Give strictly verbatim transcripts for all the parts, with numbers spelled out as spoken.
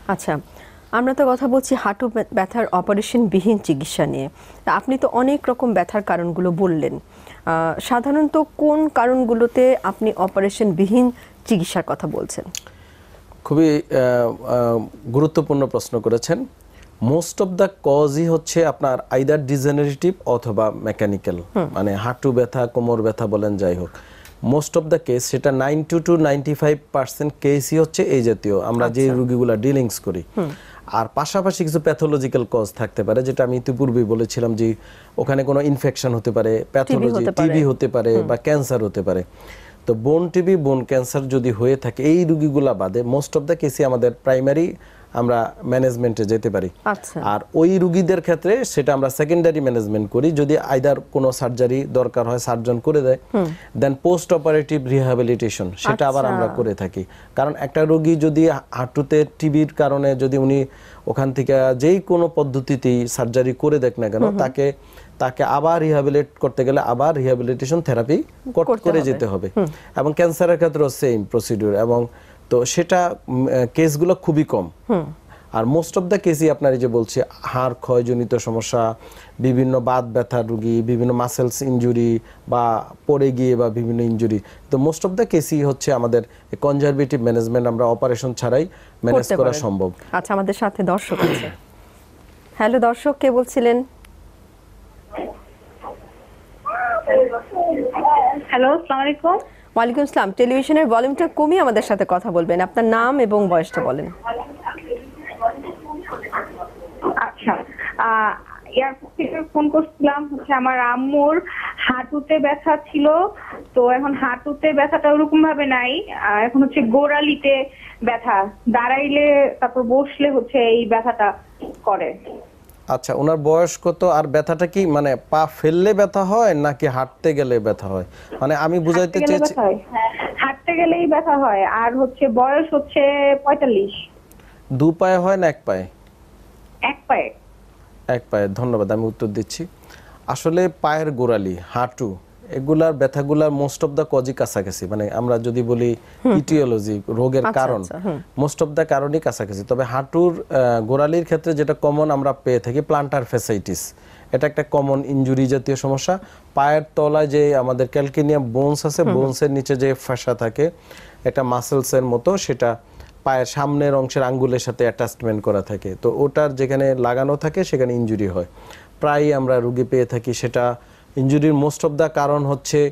আচ্ছা, আমরা তো কথা বলছি হাঁটু ব্যথার অপারেশন বিহীন চিকিৎসা নিয়ে। আপনি তো অনেক রকম ব্যথার কারণগুলো বললেন, সাধারণত কোন কারণগুলোতে আপনি অপারেশন বিহীন চিকিৎসার কথা বলছেন? খুবই গুরুত্বপূর্ণ প্রশ্ন করেছেন। মোস্ট অফ দ্য কজই হচ্ছে আপনার আইদার ডিজেনারেটিভ অথবা মেকানিক্যাল, মানে হাঁটু ব্যথা, কোমর ব্যথা বলেন, যাই হোক মোস্ট অফ দ্য কেস সেটা ninety to ninety five percent কেসই হচ্ছে এই জাতীয় আমরা যে রোগীগুলা ডিলিংস করি। আর পাশাপাশি কিছু প্যাথোলজিক্যাল কজ থাকতে পারে, যেটা আমি ইতিপূর্বেই বলেছিলাম যে ওখানে কোনো ইনফেকশন হতে পারে, প্যাথোলজি টিবি হতে পারে বা ক্যান্সার হতে পারে। তো বোন টিবি, বোন ক্যান্সার যদি হয়ে থাকে এই রোগীগুলা বাদে মোস্ট অফ দ্য কেসই আমাদের প্রাইমারি আমরা ম্যানেজমেন্টে যেতে পারি। আর ওই রোগীদের ক্ষেত্রে সেটা আমরা সেকেন্ডারি ম্যানেজমেন্ট করি। যদি আইদার কোনো সার্জারি দরকার হয় সার্জন করে দেয়, দেন পোস্ট অপারেটিভ রিহ্যাবিলিটেশন সেটা আবার আমরা করে থাকি। কারণ একটা রোগী যদি হাঁটুতে টিবির কারণে যদি উনি ওখান থেকে যেই কোনো পদ্ধতিতেই সার্জারি করে দেখ না কেন, তাকে তাকে আবার রিহ্যাবিলিট করতে গেলে আবার রিহ্যাবিলিটেশন থেরাপি করে যেতে হবে। এবং ক্যান্সারের ক্ষেত্রেও সেম প্রসিডিউর, এবং তো সেটা কেসগুলো খুবই কম। আর মোস্ট অফ দ্য কেসই আপনার এই যে বলছে হাড় ক্ষয়জনিত সমস্যা, বিভিন্ন বাত ব্যথার রোগী, বিভিন্ন মাসেলস ইনজুরি বা পড়ে গিয়ে বা বিভিন্ন ইনজুরি, তো মোস্ট অফ দ্য কেসই হচ্ছে আমাদের কনজারভেটিভ ম্যানেজমেন্ট, আমরা অপারেশন ছাড়াই ম্যানেজ করা সম্ভব। আচ্ছা, আমাদের সাথে দর্শক আছে। হ্যালো দর্শক, কে বলছিলেন? হ্যালো, আসসালামু আলাইকুম। ওয়ালাইকুম আসসালাম। টেলিভিশনের ভলিউমটা কমিয়ে আমাদের সাথে কথা বলবেন, আপনার নাম এবং বয়সটা বলেন। আচ্ছা, এয়ারপোর্ট থেকে ফোন করছিলাম, হচ্ছে আমার আম্মুর হাঁটুতে ব্যথা ছিল, তো এখন হাঁটুতে ব্যথাটা ওরকম ভাবে নাই, এখন হচ্ছে গোড়ালিতে ব্যথা, দাঁড়াইলে তারপর বসলে হচ্ছে এই ব্যথাটা করে। আচ্ছা, ওনার বয়স কত? আর ব্যথাটা কি মানে পা ফেললে ব্যথা হয় নাকি হাঁটতে গেলে ব্যথা হয়? মানে আমি বুঝাইতে চাইছি হাঁটতে গেলেই ব্যথা হয়। আর হচ্ছে বয়স হচ্ছে পঁয়তাল্লিশ। দু পায়ে হয় না এক পায়ে? এক পায়ে। এক পায়ে। ধন্যবাদ, আমি উত্তর দিচ্ছি। আসলে পায়ের গোড়ালি, হাঁটু, এগুলার ব্যথাগুলার মোস্ট অফ দ্য কজই কাছাকাছি। মানে আমরা যদি বলি ইটিওলজি, রোগের কারণ, মোস্ট অফ দ্য কারণই কাছাকাছি। তবে হাঁটুর গোড়ালির ক্ষেত্রে যেটা কমন আমরা পেয়ে থাকি প্লান্টার ফ্যাসাইটিস, এটা একটা কমন ইনজুরি জাতীয় সমস্যা। পায়ের তলায় যে আমাদের ক্যালকেনিয়াম বোনস আছে, বোনসের নিচে যে ফাঁসা থাকে একটা মাসেলসের মতো, সেটা পায়ের সামনের অংশের আঙ্গুলের সাথে অ্যাটাচমেন্ট করা থাকে। তো ওটার যেখানে লাগানো থাকে সেখানে ইনজুরি হয়, প্রায়ই আমরা রোগী পেয়ে থাকি। সেটা ইনজুরির মোস্ট অফ দ্য কারণ হচ্ছে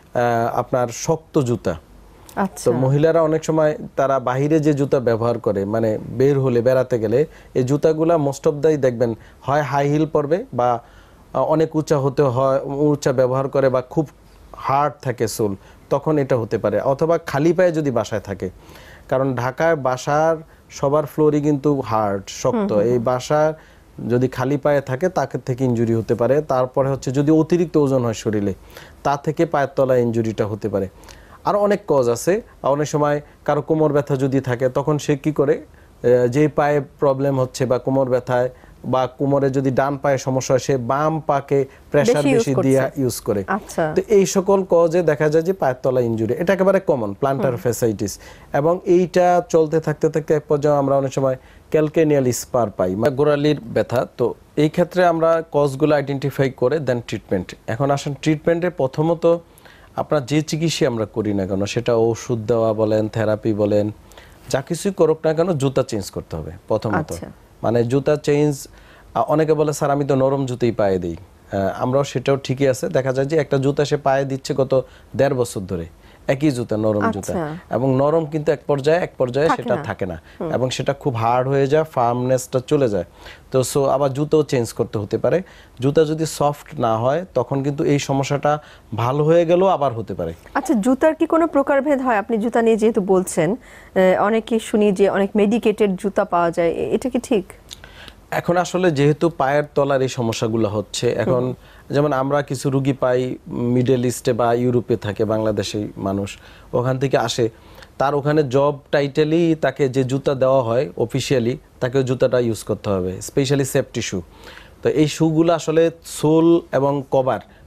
আপনার শক্ত জুতা। তো মহিলারা অনেক সময় তারা বাহিরে যে জুতা ব্যবহার করে, মানে বের হলে বেড়াতে গেলে, এই জুতাগুলা মোস্ট অফ দ্যাই দেখবেন হয় হাই হিল পরবে বা অনেক উঁচা হতে হয়, উঁচা ব্যবহার করে, বা খুব হার্ড থাকে সোল, তখন এটা হতে পারে। অথবা খালি পায়ে যদি বাসায় থাকে, কারণ ঢাকায় বাসার সবার ফ্লোরই কিন্তু হার্ড, শক্ত। এই বাসার যদি খালি পায়ে থাকে তাকে থেকে ইনজুরি হতে পারে। তারপরে হচ্ছে যদি অতিরিক্ত ওজন হয় শরীরে, তা থেকে পায়ের তলায় ইনজুরিটা হতে পারে। আর অনেক কজ আছে। অনেক সময় কারো কোমর ব্যথা যদি থাকে, তখন সে কি করে, যে পায়ে প্রবলেম হচ্ছে বা কোমর ব্যথায় বা কোমরে যদি ডান পায়ে সমস্যা হয়, সে বাম পাকে প্রেসার বেশি দিয়ে ইউজ করে। তো এই সকল কজে দেখা যায় যে পায়ের তলা ইনজুরি, এটা একেবারে কমন প্লান্টার ফ্যাসাইটিস। এবং এইটা চলতে থাকতে থাকতে এক পর্যায়ে আমরা অনেক সময় ক্যালকেনিয়াল স্পার পাই, মানে গোড়ালির ব্যথা। তো এই ক্ষেত্রে আমরা কজগুলো আইডেন্টিফাই করে দেন ট্রিটমেন্ট। এখন আসেন ট্রিটমেন্টে প্রথমত আপনার যে চিকিৎসা আমরা করি না কেন, সেটা ওষুধ দেওয়া বলেন, থেরাপি বলেন, যা কিছুই করুক না কেন, জুতা চেঞ্জ করতে হবে প্রথমত। মানে জুতা চেঞ্জ, অনেকে বলে স্যার আমি তো নরম জুতাই পায়ে দিই, আমরাও সেটাও ঠিকই আছে। দেখা যায় যে একটা জুতা সে পায়ে দিচ্ছে গত দেড় বছর ধরে, একই জুতা, নরম জুতা, এবং নরম কিন্তু এক পর্যায়ে এক পর্যায়ে সেটা থাকে না, এবং সেটা খুব হার্ড হয়ে যায়, ফার্মনেসটা চলে যায়। তো সো আবার জুতাও চেঞ্জ করতে হতে পারে। জুতা যদি সফট না হয় তখন কিন্তু এই সমস্যাটা ভালো হয়ে গেলেও আবার হতে পারে। আচ্ছা, জুতার কি কোনো প্রকারভেদ হয়? আপনি জুতা নিয়ে যেহেতু বলছেন, অনেকে শুনি যে অনেক মেডিকেটেড জুতা পাওয়া যায়, এটা কি ঠিক? এখন আসলে যেহেতু পায়ের তলার এই সমস্যাগুলো হচ্ছে, এখন যেমন আমরা কিছু রুগী পাই মিডল ইস্টে বা ইউরোপে থাকে, বাংলাদেশি মানুষ ওখান থেকে আসে, তার ওখানে জব টাইটেলই তাকে যে জুতা দেওয়া হয় অফিসিয়ালি, তাকে জুতাটা ইউজ করতে হবে, স্পেশালি সেফটি শু। তো এই শুগুলো আসলে সোল এবং কভার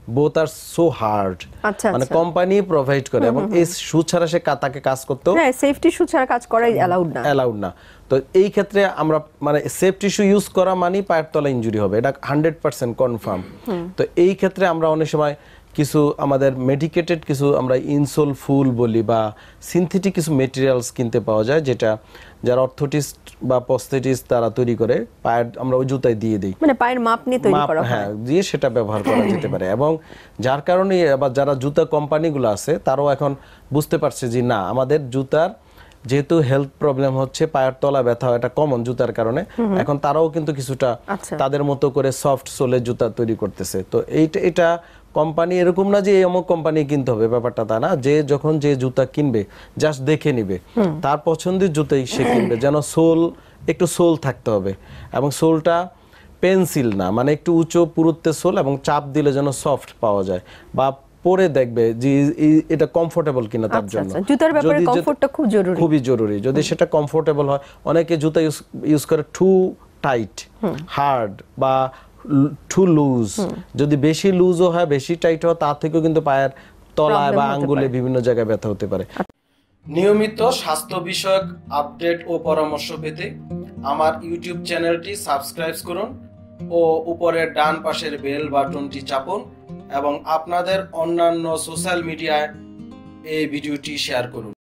বোথ আর সো হার্ড, আচ্ছা মানে আচ্ছা কোম্পানি প্রোভাইড করে এবং এই শু ছাড়া সে কা- তাকে কাজ করতেও হ্যাঁ সেফটি শু ছাড়া কাজ করাই অ্যালাউড না অ্যালাউড না। তো এই ক্ষেত্রে আমরা মানে সেফটি শু ইউজ করা মানে পায়ের তলা ইনজুরি হবে, এটা হান্ড্রেড পার্সেন্ট কনফার্ম। তো এই ক্ষেত্রে আমরা অনেক সময় কিছু আমাদের মেডিকেটেড কিছু আমরা ইনসোল ফুল বলি বা সিনথেটিক কিছু মেটেরিয়ালস কিনতে পাওয়া যায়, যেটা যারা অর্থোটিস্ট বা প্রস্থেটিস্ট তারা তৈরি করে পায়ের আমরা ওই জুতায় দিয়ে দিই, মানে পায়ের মাপ নিয়ে তৈরি মাপ, করা হয়। হ্যাঁ দিয়ে সেটা ব্যবহার করা যেতে পারে। এবং যার কারণে আবার যারা জুতা কোম্পানিগুলো আছে তারাও এখন বুঝতে পারছে যে না আমাদের জুতার যেহেতু হেলথ প্রবলেম হচ্ছে, পায়ের তলা ব্যথা এটা কমন জুতার কারণে, এখন তারাও কিন্তু কিছুটা আচ্ছা। তাদের মতো করে সফট সোলের জুতা তৈরি করতেছে। তো এইটা এটা কোম্পানি এরকম না যে এই অমুক কোম্পানি কিনতে হবে, ব্যাপারটা তা না, যে যখন যে জুতা কিনবে জাস্ট দেখে নিবে, তার পছন্দের জুতাই সে কিনবে, যেন সোল একটু সোল থাকতে হবে এবং সোলটা পেন্সিল না, মানে একটু উঁচু পুরুত্বের সোল এবং চাপ দিলে যেন সফট পাওয়া যায় বা পরে দেখবে যে এই- এটা কমফোর্টেবল কিনা তার আচ্ছা, জন্য। আচ্ছা। জুতার ব্যাপারে যদি- কমফোর্টটা খুব জরুরি। খুবই জরুরি। যদি সেটা কমফোর্টেবল হয়, অনেকে জুতা ইউজ ইউজ করে টু টাইট হার্ড বা টু লুজ, যদি বেশি লুজও হয় বেশি টাইট হয় তার থেকেও কিন্তু পায়ের তলায় Problem বা হতে আঙ্গুলে পারে। বিভিন্ন জায়গায় ব্যথা হতে পারে। নিয়মিত স্বাস্থ্য বিষয়ক আপডেট ও পরামর্শ পেতে আমার ইউটিউব চ্যানেলটি সাবস্ক্রাইব করুন ও উপরের ডান পাশের বেল বাটনটি চাপুন এবং আপনাদের অন্যান্য সোশ্যাল মিডিয়ায় এই ভিডিওটি শেয়ার করুন।